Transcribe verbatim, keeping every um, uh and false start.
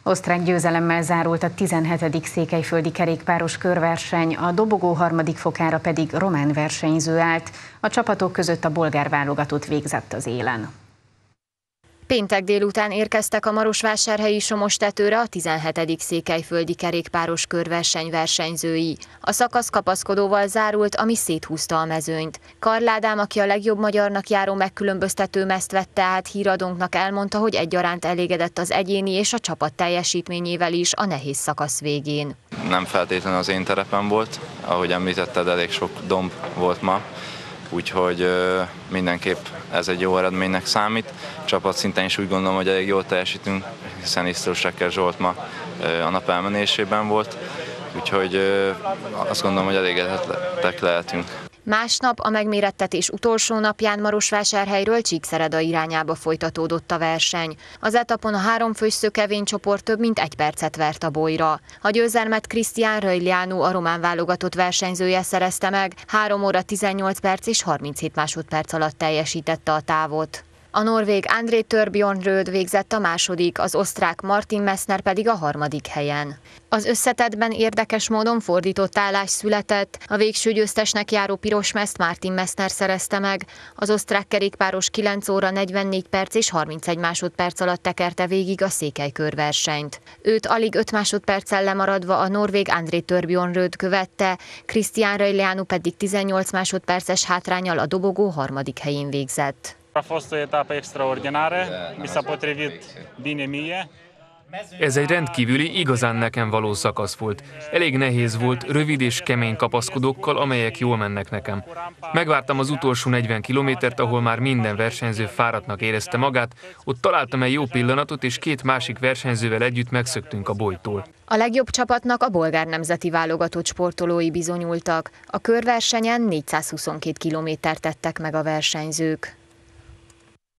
Osztrák győzelemmel zárult a tizenhetedik székelyföldi kerékpáros körverseny, a dobogó harmadik fokára pedig román versenyző állt. A csapatok között a bolgár válogatott végzett az élen. Péntek délután érkeztek a marosvásárhelyi Somostetőre a tizenhetedik székelyföldi kerékpáros körverseny versenyzői. A szakasz kapaszkodóval zárult, ami széthúzta a mezőnyt. Karl Ádám, aki a legjobb magyarnak járó megkülönböztető mezt vette át, híradónknak elmondta, hogy egyaránt elégedett az egyéni és a csapat teljesítményével is a nehéz szakasz végén. Nem feltétlenül az én terepem volt, ahogy említetted, elég sok domb volt ma. Úgyhogy mindenképp ez egy jó eredménynek számít. Csapat szinten is úgy gondolom, hogy elég jól teljesítünk, hiszen Isztrós-Reker Zsolt ma a nap elmenésében volt. Úgyhogy azt gondolom, hogy elégedettek lehetünk. Másnap a megmérettetés utolsó napján Marosvásárhelyről Csíkszereda irányába folytatódott a verseny. Az etapon a háromfős szökevénycsoport több mint egy percet vert a bolyra. A győzelmet Cristian Röjlianu, a román válogatott versenyzője szerezte meg, három óra tizennyolc perc és harminchét másodperc alatt teljesítette a távot. A norvég André Thorbjörn végzett a második, az osztrák Martin Messner pedig a harmadik helyen. Az összetettben érdekes módon fordított állás született, a végső győztesnek járó piros mezt Martin Messner szerezte meg, az osztrák kerékpáros kilenc óra negyvennégy perc és harmincegy másodperc alatt tekerte végig a székelykörversenyt. Őt alig öt másodperccel lemaradva a norvég André Thorbjörn követte, Cristian Röjlianu pedig tizennyolc másodperces hátránnyal a dobogó harmadik helyén végzett. A fost o etapă extraordinară, mi s-a potrivit bine mie. Ez egy rendkívüli, igazán nekem való szakasz volt. Elég nehéz volt, rövid és kemény kapaszkodókkal, amelyek jól mennek nekem. Megvártam az utolsó negyven kilométert, ahol már minden versenyző fáradtnak érezte magát, ott találtam egy jó pillanatot, és két másik versenyzővel együtt megszöktünk a bolytól. A legjobb csapatnak a bolgár nemzeti válogatott sportolói bizonyultak. A körversenyen négyszázhuszonkét kilométert tettek meg a versenyzők.